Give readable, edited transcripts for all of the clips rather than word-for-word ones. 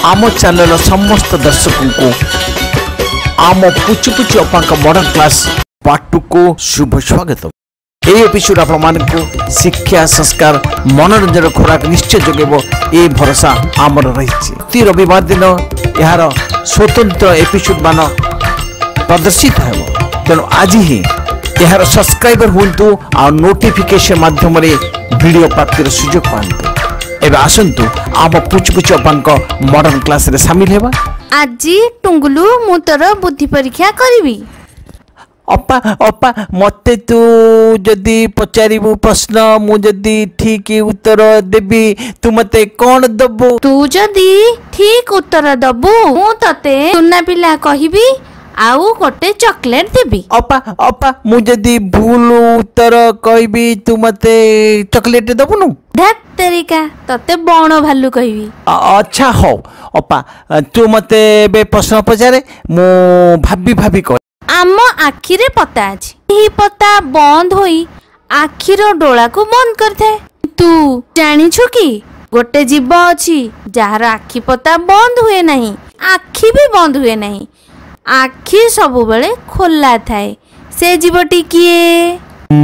आम चैनल समस्त दर्शकों को आम पुचु पुचु अपा मॉडर्न क्लास पार्ट 2 को शुभ स्वागत। ये एपिसोड आपको शिक्षा संस्कार मनोरंजन खोराक निश्चय जगेब ये भरोसा आमर रही। प्रति रविवार दिन यार स्वतंत्र एपिसोड मान प्रदर्शित हो, तेणु आज ही यार सब्सक्राइबर हूँ आ नोटिफिकेशन माध्यम वीडियो प्राप्तिर सुजोग पाते। एबे आसंतु आम पुचु पुचु अपा मॉडर्न क्लास रे शामिल हेबा। आज टुंगुलू मु तोर बुद्धि परीक्षा करिवी। अपा अपा मते तू जदि पचारिबु प्रश्न मु जदि ठीक उत्तर देबी तू मते कोन दबु? तू जदि ठीक उत्तर दबु मु तते सुना पिला कहिबी आउ गोटे चॉकलेट देबी। अपा अपा मु जदि भूल उत्तर कहबी तू मते चॉकलेट दबुनु? धत तेरिका तते बण भालू कहिबी। अच्छा हो अपा तू मते बे प्रश्न पचारे मु भाबी भाबी कह। आम आखिरे पता अछि, एही पता बंद होई आखिर डोला को बंद करथे। तू जानी छु कि गोटे जीव अछि जार आखि पता बंद हुए नहीं, आखि भी बंद हुए नहीं, आखि सब बेले खोला थाए। से जीवटी किए?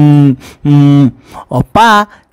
अपा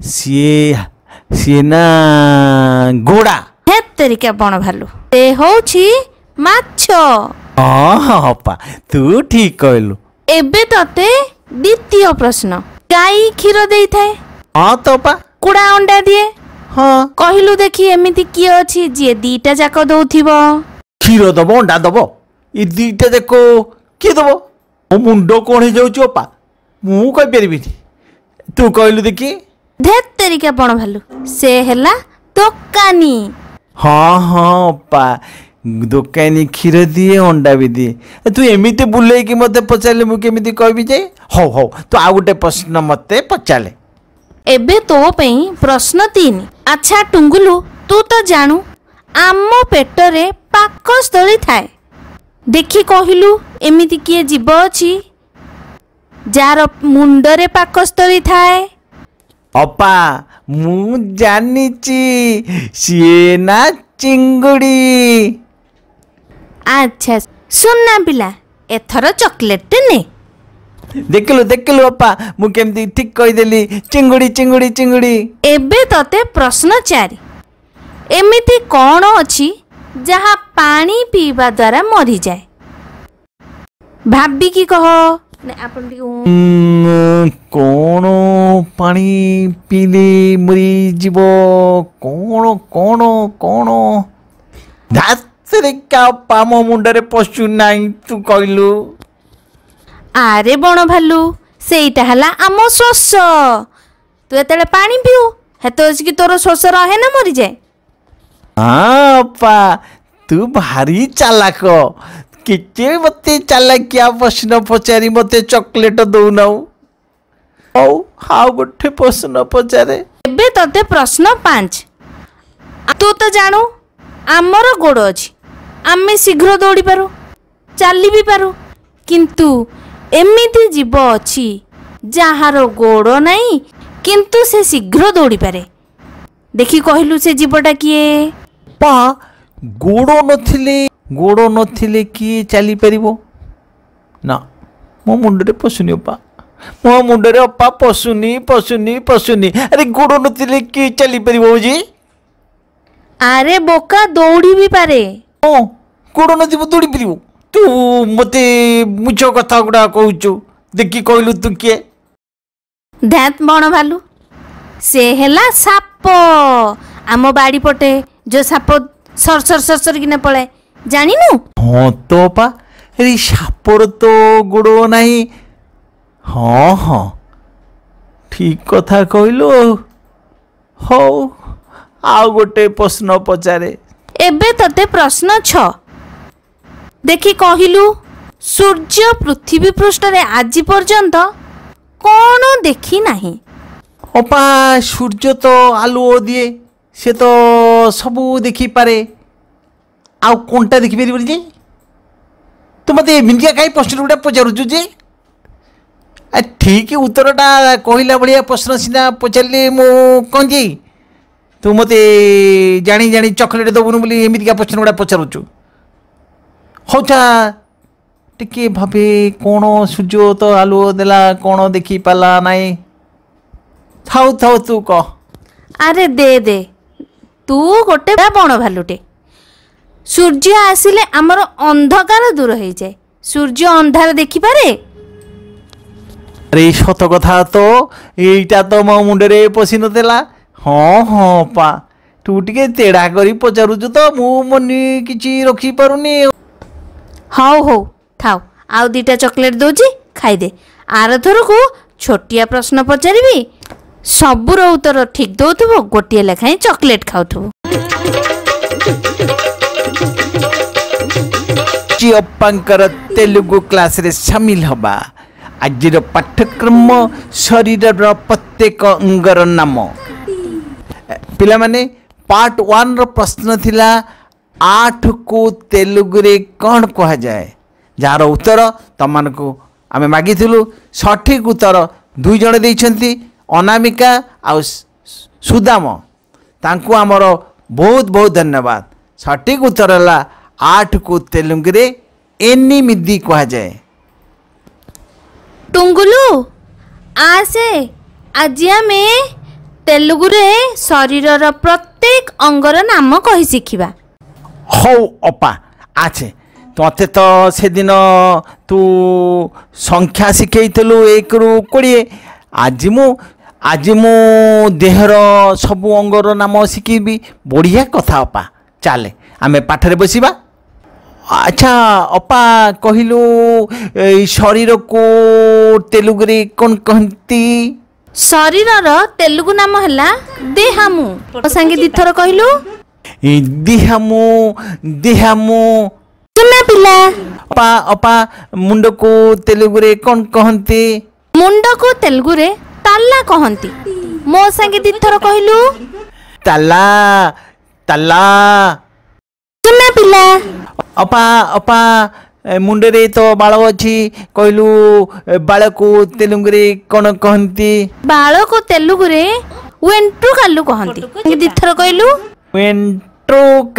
सी ना गोड़ा। हे तरीका बण भालू से होछि माछ। हाँ अपा तू ठीक कहलु। एबे तते द्वितीय प्रश्न, गाई क्षीर देई थाए? हाँ तो अपा। कुड़ा अंडा दिए? हाँ। कहिलु देखी एमिति किए अछि जे दीटा जाक दउथिबो? क्षीर दबो अंडा दबो ई दीटा देखो किए दबो? मो मुंडो कोन हे जाउछ अपा मु कहि परबिनी, तू कहलु देखी। धेत तरीका बण भालू से हेला दोकानी। हाँ हाँ अपा दुकानी क्षीर दिए अंडा भी दिए। तू एमिति बुले कि मते पचारे मु केमिति कहबी जे? हो हो तू आ गोटे प्रश्न मते पचाले। एबे तो पई प्रश्न 3। अच्छा टुंगुलू तू तो जानू आम पेटरे पाकस्थली थाए, देखि कहिलु एमिति किए जीव अछि जार मुंडरे पाकस्थली थाए? अपा मु जानिची सिए ना चिंगुड़ी। अच्छा सुनना पिला एथर चॉकलेट ने। देखलु अपा मु केमती ठीक कहि देली चिंगुड़ी चिंगुड़ी चिंगुड़ी। एबे तते प्रश्न 4। एमिति कौन अछि जहाँ पानी पीवा द्वारा मरी जाए? भाबी की कह आपण कौन पानी पीले मरी जीव? कौन कौन कौन धातरे का पाम मुंडरे पशु नाही तू कहलु। आरे बण भालू सेईटा हला आम श्वास। तू एतले पानी पिउ हेतो कि तोर श्वास रहे ना मरी जाए। हाँ अपा तू भारी चालाक, किचे मते चालाकिया प्रश्न पचारी मते चॉकलेट दउनाउ। औ हाउ गोटे प्रश्न पचारे। एबे तते प्रश्न 5। तू तो जानू आमर गोड़ अछि, आमे शीघ्र दौड़ी पारू चली भी पारू, किंतु एमिति जीव अछि जहार गोड़ नहीं किंतु से शीघ्र दौड़ी पारे, देखि कहिलु से जीवटा किए? पा गोड़ नथिले किए चली परिबो ना? मो मुंडरे पशुनी अपा, मो मुंडरे अपा पशुनी पशुनी पशुनी। अरे गोड़ नथिले किए चली परिबो जी? आरे बोका दौड़ी भी पारे। ओ गोड़ नथिबो दौड़ी परिबो? तू मते मुछ कथा गुडा कहूचु, देखि कहलु तू किए? ध्यात बण भालू से हेला साप। आम बाड़ी पटे जो साप सर सर सर सर किने पळे जानिनु? हाँ तो पा अरे सापर तो गोड़ नहीं। हाँ हाँ ठीक कथा कहलु। हो आउ गोटे प्रश्न पचारे। एबे तते प्रश्न 6। देखि कहिलु सूर्य पृथ्वी पृष्ठ रे आज पर्यंत कौन देखी नहीं? अपा सूर्य तो आलुओ दिए, से तो सबू देखी पारे, आउ कोनटा देखि परिबो जे? तू मते मिनिया काई प्रश्न गुडा पचारुछु जे? ठीक उत्तरटा कहला बलिया प्रश्न सिना पचारले मो कौन जे तू मते जानी जानी चॉकलेट दबुनु बोली एमितिका प्रश्न गुड़ा पचारुचु होचा टिके भाबे कोण सूर्य तो आलुओ देला कोण देखी पाला नाई थाउ थाउ तू कह अरे दे दे तू गोटे बण भालुटे सूर्य आसिले आमर अंधकार दूर हो जाए सूर्य अंधार देखी पारे अरे सत कथा तो यहीटा तो मो मुंडे पशि नला हाँ हाँ पा तू टे तेड़ा कर पचारुचु तो मु मनी किछि रखी पारुनी हौ हौ थाओ आउ दीटा चॉकलेट दोजी खाइदे आर थर को छोटिया प्रश्न पचारि सबूर उत्तर ठीक दौथु गोटे लेखाएं चॉकलेट खाऊ अप्पांकर तेलुगु क्लास रे शामिल हबा आजिर पाठ्यक्रम शरीर प्रत्येक अंगर नाम पिला माने पार्ट 1 रो प्रश्न थिला 8 को तेलुगु रे कौन कहा जाए जार उत्तर तमान को आमे मागिथिलु सठिक उत्तर दुई जण दैछंती अनामिका आ सुदाम तांको हमर बहुत बहुत धन्यवाद सठिक उत्तर हला 8 को तेलुगु रे एनिमिदी कहा जाए टुंगुलु आसे आज आमे तेलुगु रे शरीर रो प्रत्येक अंगर नाम कहि सिखिबा हौ अपा आछे तोते तो से दिन तू संख्या शिखेइथलु 1 रु 20 आज मु देहर सबु अंगर नाम शिखिबी बढ़िया कथा अपा चले आमे पाठरे बसिबा अच्छा अपा कहिलु शरीर को तेलुगु रे कोन कहंती शरीर रो तेलुगु नाम हला देहामु संगे दिथर कहिलु देहामु देहामु सुना पिला अपा अपा मुंड को तेलुगु रे कोन कहंती मुंड को तेलुगु रे ताला कहंती मो संगे दिथर कहिलु ताला ताला सुना पिला अपा अपा मुंडे रे तो बाल अच्छी कहलु बाल को तेलुगु रे कोन कहंती बाल को तेलुगु रे वेंट्रू कालु कहंती दिथर कहलु वेंट्रो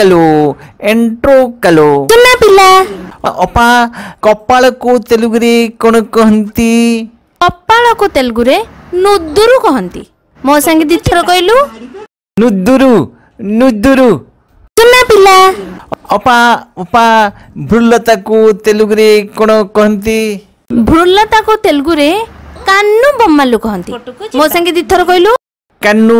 कालो सुना पिला अपा कपाल को तेलुगु रे कोन कहंती कपाल को तेलुगु रे नुद्दुरु कहंती मो संगे दिथर कहलु नुद्दुरु नुद्दुरु सुना पिला अपा अपा भ्रुलता को तेलुगु रे कोन कहंती भ्रुलता को तेलुगु रे कान्नु बम्मालु कहंती मो संगे दिथर कहलु कान्नु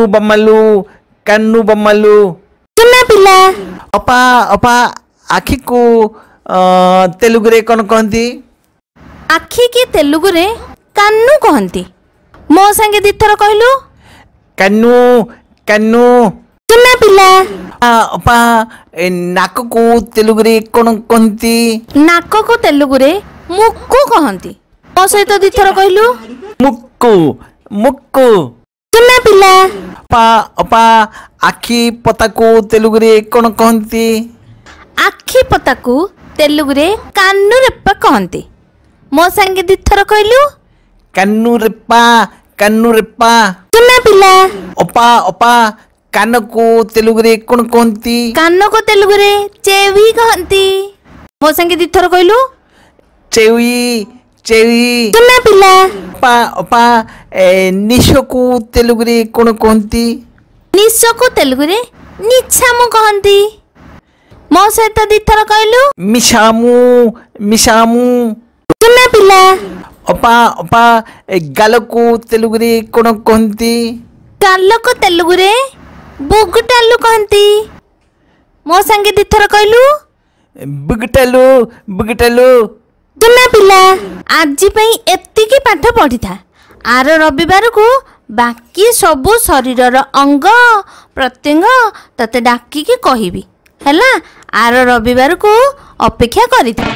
बम्मालु सुना पिला अपा अपा आखी को तेलुगु रे कोन कहंती आखी की तेलुगु रे कान्नु कहंती मो संगे दिथर कहलु कान्नु कान्नु सुना पिला अपा नाक को तेलुगु रे कोन कहंती नाक को तेलुगु रे मुक्कु कहंती मो सहित दिथर कहलु मुक्कु मुक्कु सुना पिला अपा अपा आखी पता को तेलुगु रे कोन कहंती आखी पता को तेलुगु रे कान्नु रेप्पा कहंती मो संगे दिथर कहलु कान्नु रेप्पा सुना पिला अपा अपा कान को तेलुगु रे कोन कहंती कान को तेलुगु रे चेवी कहंती मो संगे दिथर कहलु चेवी चेवी सुना पिला अपा अपा निश को तेलुगु रे कोन कहंती निश को तेलुगु रे निछामु कहंती मो सहित दिथर कहलु मिसामु मिसामु सुना पिला अपा अपा गाल को तेलुगु रे कोन कहंती गाल को तेलुगु रे बुगटालु कहंती मो संगे दिथर कहलु बुगटालु बुगटालु सुना पिला आज पई एतिकी पाठ पढ़ी था आर रविवार को बाकी सबु शरीर अंग प्रत्यंग तते डाकी के कहिबी हैला आर रविवार को अपेक्षा करी था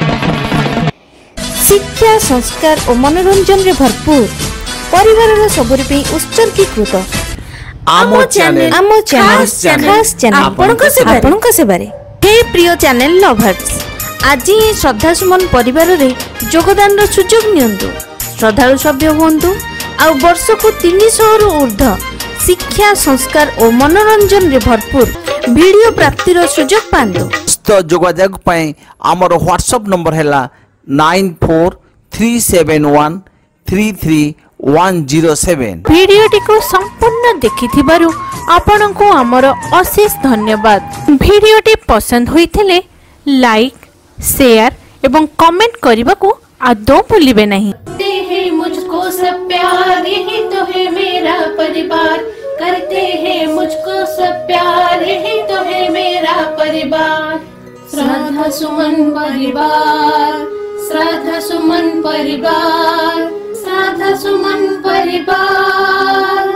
शिक्षा संस्कार और मनोरंजन रे भरपूर परिवार सबुरी पे उत्सर्गीकृत आमो चैनल खास चैनल आपनक सेबारे हे प्रिय चैनल लवर्स आज श्रद्धा सुमन परिवार रे योगदान रो सुजोग नियंतु श्रद्धालु सभ्य हुंतु आ वर्ष को 300 रु ऊर्ध्व शिक्षा संस्कार और मनोरंजन रे भरपूर वीडियो प्राप्तिर सुजोग पांदो। तो जोगाजोग पाए आमर व्हाट्सएप नंबर है 9437133107। भिडियोटी को संपूर्ण देखिथिबारु आपनको आमर अशेष धन्यवाद। भिडियोटी पसंद होइथिले लाइक शेयर एवं कमेंट करने को आदौ भूलिबे नहीं। करते हैं मुझको सब प्यार, यही तो है मेरा परिवार। करते हैं मुझको सब प्यार, यही तो है मेरा परिवार। श्रद्धा सुमन परिवार, श्रद्धा सुमन परिवार, श्रद्धा सुमन परिवार।